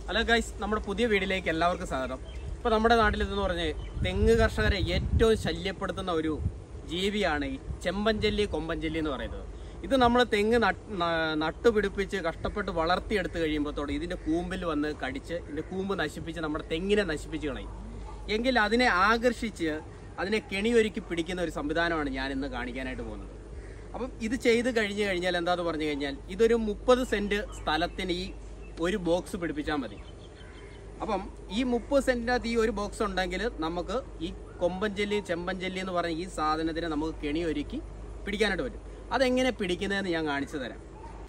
Hello guys, നമ്മുടെ പുതിയ വീഡിയോയിലേക്ക് എല്ലാവർക്കും സ്വാഗതം. ഇപ്പോൾ നമ്മുടെ നാട്ടിലെന്ന് പറഞ്ഞാൽ തെങ്ങ് കർഷകരെ ഏറ്റവും ശല്യപ്പെടുത്തുന്ന ഒരു ജീവിയാണ് ഈ ചെമ്പഞ്ചല്ലി കൊമ്പഞ്ചല്ലി എന്ന് പറയുന്നത്. ഇത് നമ്മൾ തെങ്ങ് നട്ടുപിടിപ്പിച്ച് കഷ്ടപ്പെട്ട് വളർത്തിയെടുത്ത് കഴിയുമ്പോഴത്തോടെ ഇതിൻ്റെ കൂമ്പിൽ വന്ന് കടിച്ച് ഇതിൻ്റെ കൂമ്പ് നശിപ്പിച്ച് നമ്മുടെ തെങ്ങിനെ നശിപ്പിച്ച് കളയും. എങ്കിൽ അതിനെ ആകർഷിച്ച് അതിനെ കെണിയൊരുക്കി പിടിക്കുന്ന ഒരു സംവിധാനമാണ് ഞാൻ ഇന്ന് കാണിക്കാനായിട്ട് പോകുന്നത്. അപ്പം ഇത് ചെയ്ത് കഴിഞ്ഞ് കഴിഞ്ഞാൽ എന്താന്ന് പറഞ്ഞു കഴിഞ്ഞാൽ ഇതൊരു 30 സെൻറ്റ് സ്ഥലത്തിന് ഈ ഒരു ബോക്സ് പിടിപ്പിച്ചാൽ മതി. അപ്പം ഈ 30 സെൻറ്റിനകത്ത് ഈ ഒരു ബോക്സ് ഉണ്ടെങ്കിൽ നമുക്ക് ഈ കൊമ്പഞ്ചല്ലി ചെമ്പഞ്ചല്ലി എന്ന് പറഞ്ഞ ഈ സാധനത്തിനെ നമുക്ക് കെണിയൊരുക്കി പിടിക്കാനായിട്ട് പറ്റും. അതെങ്ങനെ പിടിക്കുന്നതെന്ന് ഞാൻ കാണിച്ചു തരാം.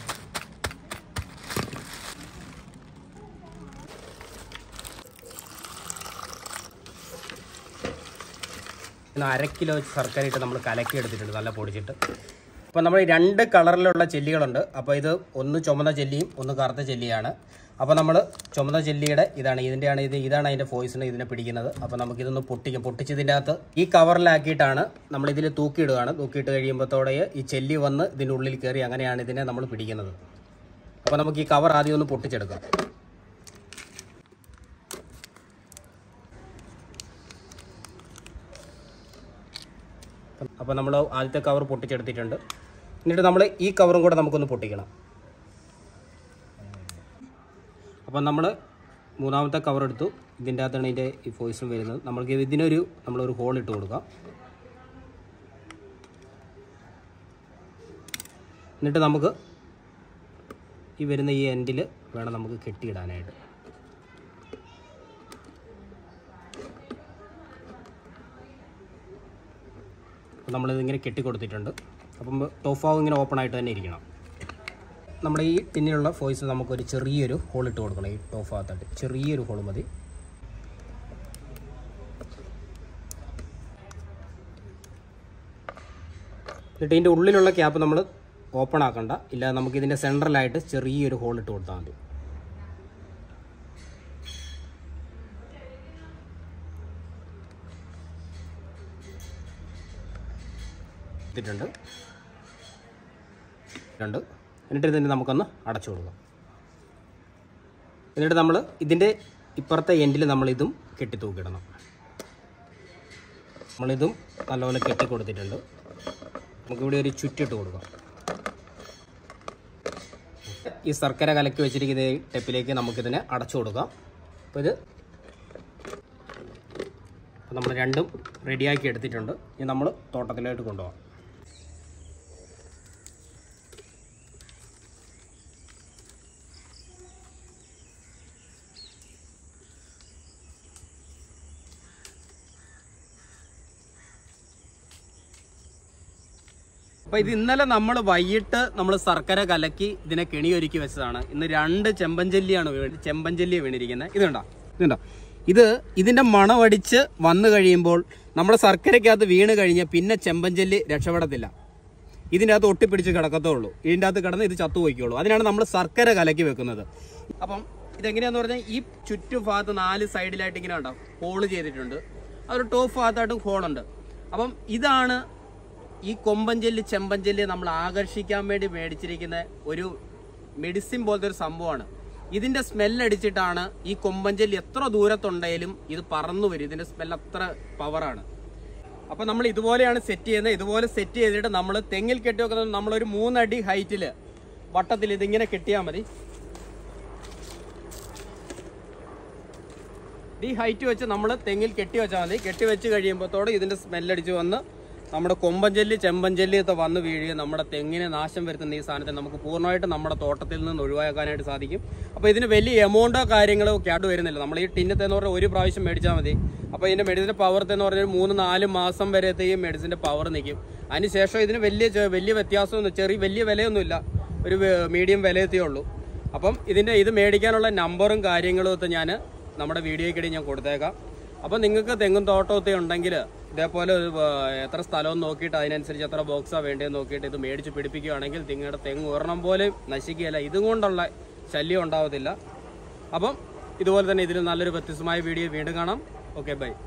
ഇന്ന് 1/2 കിലോ ശർക്കര ഇട്ട് നമ്മൾ കലക്കി എടുത്തിട്ടുണ്ട്, നല്ല പൊടിച്ചിട്ട്. അപ്പോൾ നമ്മൾ 2 കളറിലുള്ള ചെല്ലികളുണ്ട്. അപ്പോൾ ഇത് ഒന്ന് ചുമന്ന ചെല്ലിയും ഒന്ന് കറുത്ത ചെല്ലിയാണ്. അപ്പോൾ നമ്മൾ ചുമന്ന ചെല്ലിയുടെ ഇതാണ് അതിൻ്റെ ഫോയ്സിന് ഇതിനെ പിടിക്കുന്നത്. അപ്പോൾ നമുക്കിതൊന്ന് പൊട്ടിച്ചതിൻ്റെ അകത്ത് ഈ കവറിലാക്കിയിട്ടാണ് നമ്മളിതിൽ തൂക്കിയിടുകയാണ്. തൂക്കിയിട്ട് കഴിയുമ്പോഴത്തോടെ ഈ ചെല്ലി വന്ന് ഇതിൻ്റെ ഉള്ളിൽ കയറി അങ്ങനെയാണ് ഇതിനെ നമ്മൾ പിടിക്കുന്നത്. അപ്പോൾ നമുക്ക് ഈ കവർ ആദ്യം ഒന്ന് പൊട്ടിച്ചെടുക്കാം. അപ്പോൾ നമ്മൾ ആദ്യത്തെ കവർ പൊട്ടിച്ചെടുത്തിട്ടുണ്ട്. എന്നിട്ട് നമ്മൾ ഈ കവറും കൂടെ നമുക്കൊന്ന് പൊട്ടിക്കണം. അപ്പം നമ്മൾ മൂന്നാമത്തെ കവർ എടുത്തു. ഇതിൻ്റെ അകത്താണ് ഇതിൻ്റെ ഈ ഫോയ്സും വരുന്നത്. നമ്മൾക്ക് നമ്മളൊരു ഹോൾ ഇട്ട് കൊടുക്കാം. എന്നിട്ട് നമുക്ക് ഈ വരുന്ന ഈ എൻഡിൽ വേണം നമുക്ക് കെട്ടിയിടാനായിട്ട്. നമ്മളിതിങ്ങനെ കെട്ടിക്കൊടുത്തിട്ടുണ്ട്. അപ്പം ടോപ്പ് ഭാഗം ഇങ്ങനെ ഓപ്പൺ ആയിട്ട് തന്നെ ഇരിക്കണം. നമ്മുടെ ഈ ടിന്നിലുള്ള ഫോയ്സ് നമുക്കൊരു ചെറിയൊരു ഹോൾ ഇട്ട് കൊടുക്കണം. ഈ ടോപ്പ് ഭാഗത്തായിട്ട് ചെറിയൊരു ഹോൾ മതി. എന്നിട്ട് ഇതിൻ്റെ ഉള്ളിലുള്ള ക്യാപ്പ് നമ്മൾ ഓപ്പൺ ആക്കണ്ട, ഇല്ല നമുക്കിതിൻ്റെ സെൻട്രലായിട്ട് ചെറിയൊരു ഹോൾ ഇട്ട് കൊടുത്താൽ മതി. എന്നിട്ട് ഇതിൻ്റെ നമുക്കൊന്ന് അടച്ചു കൊടുക്കാം. എന്നിട്ട് നമ്മൾ ഇതിൻ്റെ ഇപ്പുറത്തെ എൻഡിൽ നമ്മളിതും കെട്ടി തൂക്കിയിടണം. നമ്മളിതും നല്ലപോലെ കെട്ടി കൊടുത്തിട്ടുണ്ട്. നമുക്കിവിടെ ഒരു ചുറ്റിട്ട് കൊടുക്കാം. ഈ ശർക്കര കലക്കി വെച്ചിരിക്കുന്ന ഈ ടെപ്പിലേക്ക് നമുക്കിതിനെ അടച്ചു കൊടുക്കാം. അപ്പോൾ നമ്മൾ രണ്ടും റെഡിയാക്കി എടുത്തിട്ടുണ്ട്. ഇനി നമ്മൾ തോട്ടത്തിലോട്ട് കൊണ്ടുപോകാം. അപ്പോൾ ഇത് ഇന്നലെ നമ്മൾ വൈകിട്ട് നമ്മൾ ശർക്കര കലക്കി ഇതിനെ കെണിയൊരുക്കി വെച്ചതാണ്. ഇന്ന് 2 ചെമ്പഞ്ചല്ലിയാണ് വീണിരിക്കുന്നത്. ഇതുണ്ടോ ഇതിൻ്റെ മണമടിച്ച് വന്നു കഴിയുമ്പോൾ നമ്മുടെ ശർക്കരയ്ക്കകത്ത് വീണ് കഴിഞ്ഞാൽ പിന്നെ ചെമ്പഞ്ചല്ലി രക്ഷപ്പെടത്തില്ല. ഇതിൻ്റെ അകത്ത് ഒട്ടിപ്പിടിച്ച് കിടക്കത്തേ ഉള്ളൂ. ഇതിൻ്റെ അകത്ത് കിടന്ന് ഇത് ചത്തുപോയിക്കുള്ളൂ. അതിനാണ് നമ്മൾ ശർക്കര കലക്കി വെക്കുന്നത്. അപ്പം ഇതെങ്ങനെയാണെന്ന് പറഞ്ഞാൽ ഈ ചുറ്റുഭാഗത്ത് 4 സൈഡിലായിട്ട് ഇങ്ങനെ ഉണ്ടാവും ഹോള് ചെയ്തിട്ടുണ്ട്. അതൊരു ടോപ്പ് ഭാഗത്തായിട്ടും ഹോളുണ്ട്. അപ്പം ഇതാണ് ഈ കൊമ്പഞ്ചല്ലി ചെമ്പഞ്ചല്ലി നമ്മൾ ആകർഷിക്കാൻ വേണ്ടി മേടിച്ചിരിക്കുന്ന ഒരു മെഡിസിൻ പോലത്തെ ഒരു സംഭവമാണ്. ഇതിൻ്റെ സ്മെല്ലടിച്ചിട്ടാണ് ഈ കൊമ്പഞ്ചല്ലി എത്ര ദൂരത്തുണ്ടെങ്കിലും ഇത് പറന്നു വരും. ഇതിൻ്റെ സ്മെല്ല് അത്ര പവറാണ്. അപ്പോൾ നമ്മൾ ഇതുപോലെയാണ് സെറ്റ് ചെയ്യുന്നത്. ഇതുപോലെ സെറ്റ് ചെയ്തിട്ട് നമ്മൾ തെങ്ങിൽ കെട്ടി വെക്കുന്നത് നമ്മളൊരു 3 അടി ഹൈറ്റിൽ വട്ടത്തിൽ ഇതിങ്ങനെ കെട്ടിയാൽ മതി. ഈ ഹൈറ്റ് വെച്ച് നമ്മൾ തെങ്ങിൽ കെട്ടി വെച്ചാൽ മതി. കെട്ടി വെച്ച് കഴിയുമ്പോഴത്തോടെ ഇതിൻ്റെ സ്മെല്ലടിച്ച് വന്ന് നമ്മുടെ കൊമ്പഞ്ചല്ലി ചെമ്പഞ്ചല്ലിയൊക്കെ വന്ന് വീഴുകയും നമ്മുടെ തെങ്ങിനെ നാശം വരുത്തുന്ന ഈ സാധനത്തെ നമുക്ക് പൂർണ്ണമായിട്ട് നമ്മുടെ തോട്ടത്തിൽ നിന്ന് ഒഴിവാക്കാനായിട്ട് സാധിക്കും. അപ്പോൾ ഇതിന് വലിയ എമൗണ്ടോ കാര്യങ്ങളോ ക്യാഡ് വരുന്നില്ല. നമ്മൾ ഈ ടിന്നത്തെന്ന് പറഞ്ഞാൽ ഒരു പ്രാവശ്യം മേടിച്ചാൽ മതി. അപ്പോൾ ഇതിൻ്റെ മെഡിസിൻ്റെ പവറത്തെന്ന് പറഞ്ഞാൽ 3-4 മാസം വരെത്തേയും മെഡിസിൻ്റെ പവർ നിൽക്കും. അതിനുശേഷം ഇതിന് വലിയ വ്യത്യാസമൊന്നും വലിയ വിലയൊന്നുമില്ല, ഒരു മീഡിയം വിലയെത്തേ ഉള്ളൂ. അപ്പം ഇത് മേടിക്കാനുള്ള നമ്പറും കാര്യങ്ങളും ഒക്കെ ഞാൻ നമ്മുടെ വീഡിയോയ്ക്കിടെ ഞാൻ കൊടുത്തേക്കാം. അപ്പം നിങ്ങൾക്ക് തെങ്ങും തോട്ടമൊക്കെ ഉണ്ടെങ്കിൽ ഇതേപോലെ എത്ര സ്ഥലവും നോക്കിയിട്ട് അതിനനുസരിച്ച് എത്ര ബോക്സാണ് വേണ്ടതെന്ന് നോക്കിയിട്ട് ഇത് മേടിച്ച് പിടിപ്പിക്കുകയാണെങ്കിൽ നിങ്ങളുടെ തെങ്ങ് ഒരെണ്ണം പോലും നശിക്കുകയില്ല. ഇതും കൊണ്ടുള്ള ശല്യം ഉണ്ടാവത്തില്ല. അപ്പം ഇതുപോലെ തന്നെ ഇതിൽ നല്ലൊരു വ്യത്യസ്തമായ വീഡിയോ വീണ്ടും കാണാം. Okay, by.